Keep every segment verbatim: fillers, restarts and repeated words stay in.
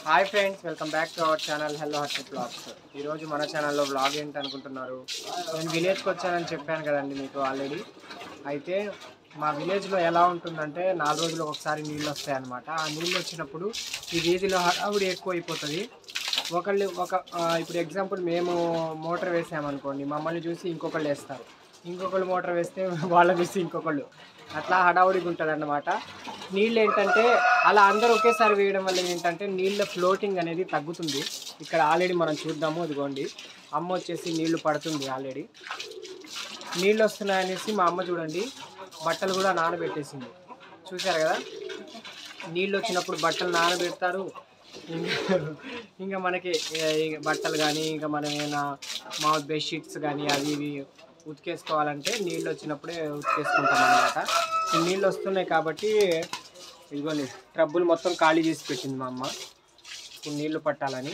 Hi friends, welcome back to our channel hello Harshit blogs. ఈరోజు మన ఛానల్లో బ్లాగ్ ఏంటి అనుకుంటున్నారు? నేను విలేజ్కి వచ్చానని చెప్పాను కదండి మీకు ఆల్రెడీ. అయితే మా విలేజ్లో ఎలా ఉంటుందంటే నాలుగు రోజులు ఒకసారి నీళ్ళు వస్తాయన్నమాట. ఆ నీళ్ళు వచ్చినప్పుడు ఈ వీధిలో హడావుడి ఎక్కువ అయిపోతుంది. ఒకళ్ళు ఒక ఇప్పుడు ఎగ్జాంపుల్ మేము మోటార్ వేసామనుకోండి, మమ్మల్ని చూసి ఇంకొకళ్ళు వేస్తారు, ఇంకొకళ్ళు మోటార్ వేస్తే వాళ్ళ చూసి ఇంకొకళ్ళు, అట్లా హడావుడిగా ఉంటుంది అన్నమాట. నీళ్ళు ఏంటంటే అలా అందరూ ఒకేసారి వేయడం వల్ల ఏంటంటే నీళ్ళ ఫ్లోటింగ్ అనేది తగ్గుతుంది. ఇక్కడ ఆల్రెడీ మనం చూద్దాము, ఇదిగోండి అమ్మ వచ్చేసి నీళ్లు పడుతుంది. ఆల్రెడీ నీళ్ళు వస్తున్నాయనేసి మా అమ్మ చూడండి బట్టలు కూడా నానబెట్టేసింది. చూసారు కదా, నీళ్ళు వచ్చినప్పుడు బట్టలు నానబెడతారు. ఇంకా ఇంకా మనకి బట్టలు కానీ ఇంకా మనం ఏమైనా మా బెడ్షీట్స్ కానీ అవి ఇవి ఉతికేసుకోవాలంటే నీళ్ళు వచ్చినప్పుడే ఉతికేసుకుంటాం అన్నమాట. ఈ నీళ్ళు వస్తున్నాయి కాబట్టి ఇదిగోండి ట్రబ్బులు మొత్తం ఖాళీ చేసి పెట్టింది మా అమ్మ ఇప్పుడు నీళ్లు పట్టాలని.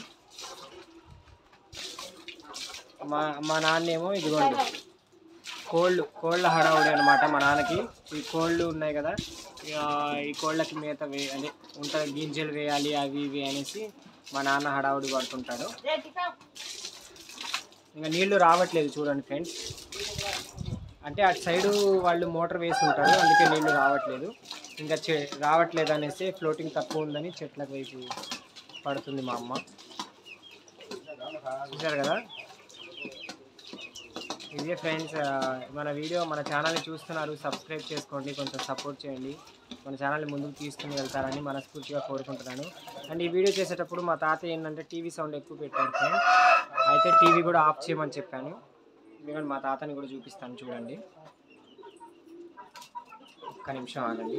మా మా నాన్నేమో ఇదిగోండి కోళ్ళు కోళ్ళ హడావుడి అనమాట మా నాన్నకి. ఈ కోళ్ళు ఉన్నాయి కదా, ఈ కోళ్ళకి మేత వే అదే ఉంటుంది, గింజలు వేయాలి అవి ఇవి అనేసి మా నాన్న హడావుడి పడుతుంటాడు. ఇంకా నీళ్లు రావట్లేదు చూడండి ఫ్రెండ్స్, అంటే అటు సైడు వాళ్ళు మోటార్ వేసి ఉంటారు, అందుకే నీళ్లు రావట్లేదు. ఇంకా చె రావట్లేదు అనేసి ఫ్లోటింగ్ తక్కువ ఉందని చెట్లకు వైపు పడుతుంది మా అమ్మ. చూసారు కదా, ఇదే ఫ్రెండ్స్ మన వీడియో. మన ఛానల్ని చూస్తున్నారు, సబ్స్క్రైబ్ చేసుకోండి, కొంచెం సపోర్ట్ చేయండి, మన ఛానల్ని ముందుకు తీసుకుని వెళ్తారని మనస్ఫూర్తిగా కోరుకుంటున్నాను. అండ్ ఈ వీడియో చేసేటప్పుడు మా తాత ఏంటంటే టీవీ సౌండ్ ఎక్కువ పెట్టారు ఫ్రెండ్స్, అయితే టీవీ కూడా ఆఫ్ చేయమని చెప్పాను. ఎందుకంటే మా తాతని కూడా చూపిస్తాను చూడండి, ఒక్క నిమిషం ఆగండి.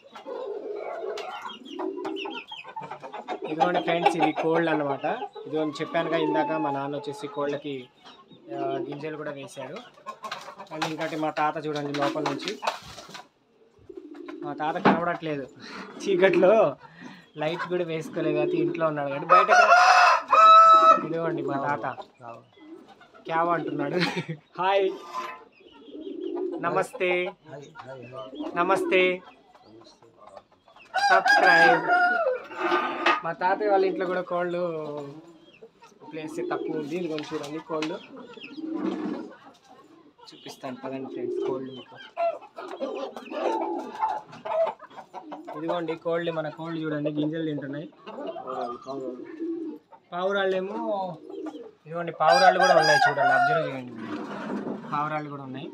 ఇదిగోండి ఫ్రెండ్స్, ఇవి కోళ్ళు అన్నమాట. ఇదిగోండి చెప్పానుగా ఇందాక మా నాన్న వచ్చేసి కోళ్ళకి గింజలు కూడా వేశారు. అండ్ ఇంకోటి మా తాత చూడండి లోపల నుంచి, మా తాత కనబడట్లేదు చీకట్లో, లైట్ కూడా వేసుకోలేదు కాబట్టి ఇంట్లో ఉన్నాడు కానీ బయట. ఇదిగోండి మా తాత క్యావ్ అంటున్నాడు. హాయ్, నమస్తే నమస్తే సబ్స్క్రైబ్. మా తాతయ్య వాళ్ళ ఇంట్లో కూడా కోళ్ళు ప్లేస్ తక్కువ ఉంది. ఇది కొంచెం చూడండి కోళ్ళు చూపిస్తాను పదండి ఫ్రెండ్స్. కోళ్ళు మీకు ఇదిగోండి కోళ్ళు, మన కోళ్ళు చూడండి గింజలు తింటున్నాయి. పావురాళ్ళు ఏమో ఇదిగోండి, పావురాళ్ళు కూడా ఉన్నాయి చూడండి, అబ్జర్వ్ చేయండి, పావురాళ్ళు కూడా ఉన్నాయి.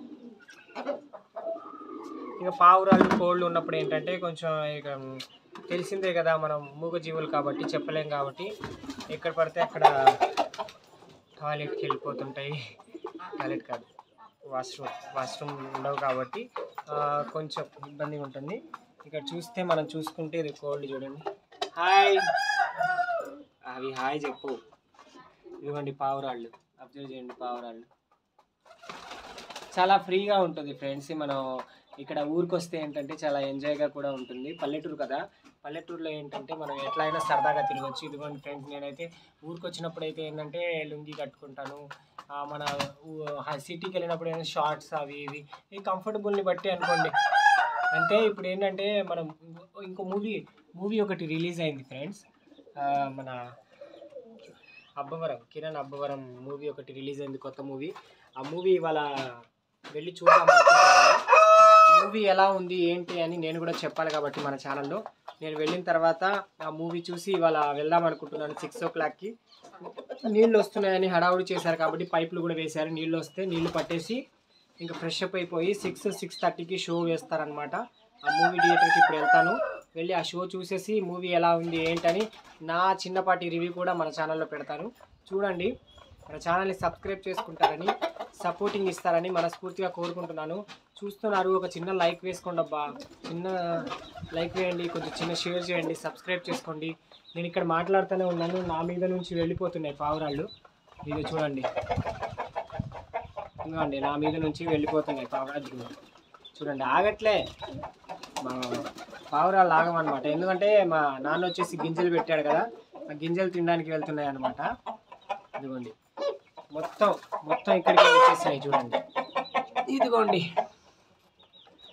ఇక పావురాళ్ళు కోళ్ళు ఉన్నప్పుడు ఏంటంటే కొంచెం ఇక తెలిసిందే కదా, మనం మూగజీవులు కాబట్టి చెప్పలేం, కాబట్టి ఎక్కడ పడితే అక్కడ టాయిలెట్కి వెళ్ళిపోతుంటాయి. టాయిలెట్ కాదు, వాష్రూమ్ వాష్రూమ్ ఉండవు కాబట్టి కొంచెం ఇబ్బందిగా ఉంటుంది. ఇక్కడ చూస్తే మనం చూసుకుంటే ఇది కోళ్ళు చూడండి. హాయ్, అవి హాయ్ చెప్పు. ఇదిగోండి పావురాళ్ళు, అబ్జర్వ్ చేయండి పావురాళ్ళు. చాలా ఫ్రీగా ఉంటుంది ఫ్రెండ్స్. మనం ఇక్కడ ఊరికి వస్తే ఏంటంటే చాలా ఎంజాయ్గా కూడా ఉంటుంది. పల్లెటూరు కదా, పల్లెటూరులో ఏంటంటే మనం ఎట్లా అయినా సరదాగా తిరగచ్చు. ఇదిగోండి ఫ్రెండ్స్, నేనైతే ఊరికి వచ్చినప్పుడు అయితే ఏంటంటే లుంగి కట్టుకుంటాను. మన సిటీకి వెళ్ళినప్పుడు ఏంటంటే షార్ట్స్ అవి ఇవి ఈ కంఫర్టబుల్ని బట్టి అనుకోండి. అంటే ఇప్పుడు ఏంటంటే మనం ఇంకో మూవీ మూవీ ఒకటి రిలీజ్ అయింది ఫ్రెండ్స్, మన అబ్బవరం, కిరణ్ అబ్బవరం మూవీ ఒకటి రిలీజ్ అయింది, కొత్త మూవీ. ఆ మూవీ ఇవాళ వెళ్ళి చూద్దాం అనుకుంటున్నాను. మూవీ ఎలా ఉంది ఏంటి అని నేను కూడా చెప్పాలి కాబట్టి మన ఛానల్లో. నేను వెళ్ళిన తర్వాత ఆ మూవీ చూసి ఇవాళ వెళ్దాం అనుకుంటున్నాను. సిక్స్ ఓ క్లాక్కి నీళ్ళు వస్తున్నాయని హడావుడి చేశారు కాబట్టి పైపులు కూడా వేశారు. నీళ్ళు వస్తే నీళ్లు పట్టేసి ఇంకా ఫ్రెష్ అప్ అయిపోయి సిక్స్ సిక్స్ థర్టీకి షో వేస్తారనమాట. ఆ మూవీ థియేటర్కి ఇప్పుడు వెళ్తాను, వెళ్ళి ఆ షో చూసేసి మూవీ ఎలా ఉంది ఏంటని నా చిన్నపాటి రివ్యూ కూడా మన ఛానల్లో పెడతాను. చూడండి, మన ఛానల్ని సబ్స్క్రైబ్ చేసుకుంటారని, సపోర్టింగ్ ఇస్తారని మనస్ఫూర్తిగా కోరుకుంటున్నాను. చూస్తున్నారు, ఒక చిన్న లైక్ వేసుకోండి అబ్బా, చిన్న లైక్ వేయండి, కొంచెం చిన్న షేర్ చేయండి, సబ్స్క్రైబ్ చేసుకోండి. నేను ఇక్కడ మాట్లాడుతూనే ఉన్నాను, నా మీద నుంచి వెళ్ళిపోతున్నాయి పావురాళ్ళు. ఇది చూడండి, ఇదిగోండి నా మీద నుంచి వెళ్ళిపోతున్నాయి పావురాళ్ళు. చూడండి ఆగట్లే, మా పావురాళ్ళు ఆగమన్నమాట. ఎందుకంటే మా నాన్న వచ్చేసి గింజలు పెట్టాడు కదా, ఆ గింజలు తినడానికి వెళ్తున్నాయి అన్నమాట. ఇదిగోండి మొత్తం మొత్తం ఇక్కడికి వచ్చేసాయి చూడండి. ఇదిగోండి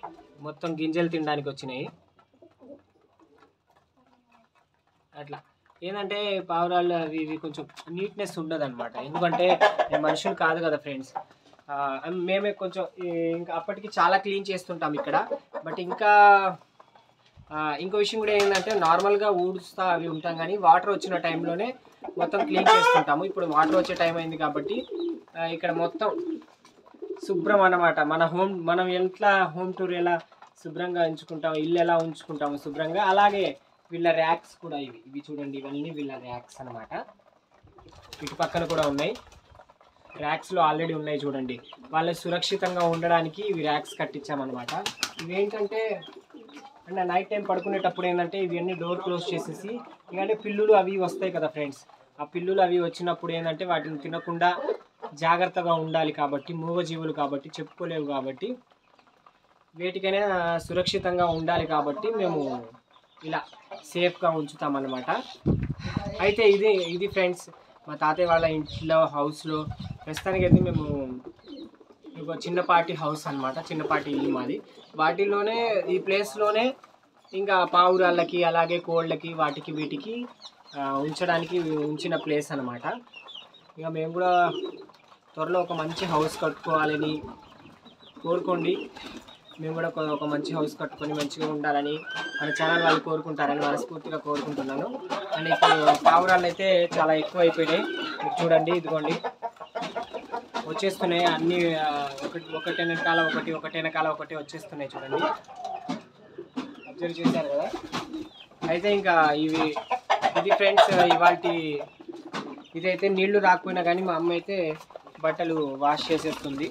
మొత్తం గింజలు తినడానికి వచ్చినాయి. అట్లా ఏంటంటే పావురాలు అవి ఇవి కొంచెం నీట్నెస్ ఉండదు అనమాట. ఎందుకంటే మేము మనుషులు కాదు కదా ఫ్రెండ్స్. మేమే కొంచెం ఇంకా అప్పటికి చాలా క్లీన్ చేస్తుంటాం ఇక్కడ. బట్ ఇంకా ఇంకో విషయం కూడా ఏంటంటే నార్మల్గా ఊడుస్తా అవి ఉంటాం, కానీ వాటర్ వచ్చిన టైంలోనే మొత్తం క్లీన్ చేస్తుంటాము. ఇప్పుడు వాటర్ వచ్చే టైం అయింది కాబట్టి ఇక్కడ మొత్తం శుభ్రం అన్నమాట. మన హోమ్ మనం ఎట్లా హోమ్ టూర్ ఎలా శుభ్రంగా ఉంచుకుంటాము, ఇల్లు ఎలా ఉంచుకుంటాము శుభ్రంగా, అలాగే వీళ్ళ ర్యాక్స్ కూడా ఇవి ఇవి చూడండి, ఇవన్నీ వీళ్ళ ర్యాక్స్ అనమాట. ఇటు పక్కన కూడా ఉన్నాయి, ర్యాక్స్లో ఆల్రెడీ ఉన్నాయి చూడండి. వాళ్ళు సురక్షితంగా ఉండడానికి ఇవి ర్యాక్స్ కట్టించామన్నమాట. ఇవేంటంటే అంటే నైట్ టైం పడుకునేటప్పుడు ఏంటంటే ఇవన్నీ డోర్ క్లోజ్ చేసేసి, ఎందుకంటే పిల్లులు అవి వస్తాయి కదా ఫ్రెండ్స్, ఆ పిల్లులు అవి వచ్చినప్పుడు ఏంటంటే వాటిని తినకుండా జాగ్రత్తగా ఉండాలి కాబట్టి, మూగజీవులు కాబట్టి చెప్పుకోలేవు కాబట్టి, వేటికైనా సురక్షితంగా ఉండాలి కాబట్టి మేము ఇలా సేఫ్గా ఉంచుతామన్నమాట. అయితే ఇది ఇది ఫ్రెండ్స్ మా తాతయ్య వాళ్ళ ఇంట్లో హౌస్లో ప్రస్తుతానికి అయితే మేము ఒక చిన్నపాటి హౌస్ అనమాట, చిన్నపాటి ఇల్లు మాది. వాటిలోనే ఈ ప్లేస్లోనే ఇంకా పావురాళ్ళకి అలాగే కోళ్ళకి వాటికి వీటికి ఉంచడానికి ఉంచిన ప్లేస్ అనమాట. ఇక మేము కూడా త్వరలో ఒక మంచి హౌస్ కట్టుకోవాలని కోరుకోండి. మేము కూడా ఒక మంచి హౌస్ కట్టుకొని మంచిగా ఉండాలని మన ఛానల్ వాళ్ళు కోరుకుంటారని మనస్ఫూర్తిగా కోరుకుంటున్నాను. అండ్ ఇప్పుడు పావురాళ్ళు అయితే చాలా ఎక్కువ అయిపోయినాయి. మీరు చూడండి, ఇదిగోండి వచ్చేస్తున్నాయి అన్నీ, ఒకటి ఒకటి వెనకాల ఒకటి ఒకటి వెనకాల ఒకటి వచ్చేస్తున్నాయి చూడండి, అబ్జర్వ్ చేశారు కదా. అయితే ఇంకా ఇవి ఇది ఫ్రెండ్స్ ఇవాల్టి ఇదైతే నీళ్లు రాకపోయినా కానీ మా అమ్మ అయితే బట్టలు వాష్ చేసేస్తుంది.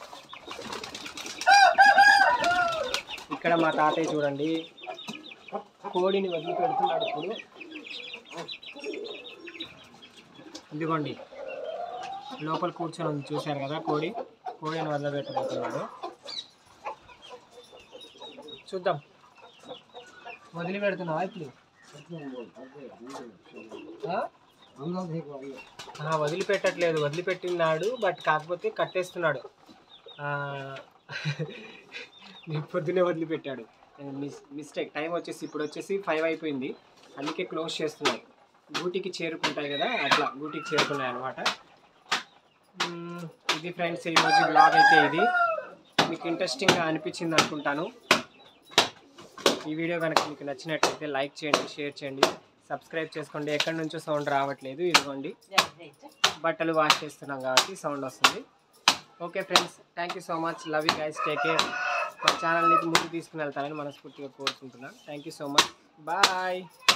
ఇక్కడ మా తాతయ్య చూడండి కోడిని వదిలిపెడుతున్నాడు. ఇప్పుడు ఇదిగోండి లోపల కూర్చొని ఉంది, చూశారు కదా కోడి, కోడిని వదిలిపెట్టబోతున్నాడు. చూద్దాం, వదిలిపెడుతున్నావా ఇప్పుడు? వదిలిపెట్టట్లేదు, వదిలిపెట్టినాడు బట్ కాకపోతే కట్టేస్తున్నాడు. పొద్దునే వదిలిపెట్టాడు, మిస్ మిస్టేక్ టైం వచ్చేసి ఇప్పుడు వచ్చేసి ఫైవ్ అయిపోయింది, అందుకే క్లోజ్ చేస్తున్నాయి. గూటికి చేరుకుంటాయి కదా, అట్లా గూటికి చేరుకున్నాయి అనమాట. ఇది ఫ్రెండ్స్ ఈరోజు బ్లాగ్ అయితే ఇది మీకు ఇంట్రెస్టింగ్గా అనిపించింది అనుకుంటాను. ఈ వీడియో కనుక మీకు నచ్చినట్లయితే లైక్ చేయండి, షేర్ చేయండి, సబ్స్క్రైబ్ చేసుకోండి. ఎక్కడి నుంచో సౌండ్ రావట్లేదు, ఇదిగోండి బట్టలు వాష్ చేస్తున్నాం కాబట్టి సౌండ్ వస్తుంది. Okay friends, thank you so much, love you guys, take care. మా ఛానల్ని ముందుకు తీసుకుని వెళ్తానని మనస్ఫూర్తిగా కోరుకుంటున్నాను. Thank you so much, bye.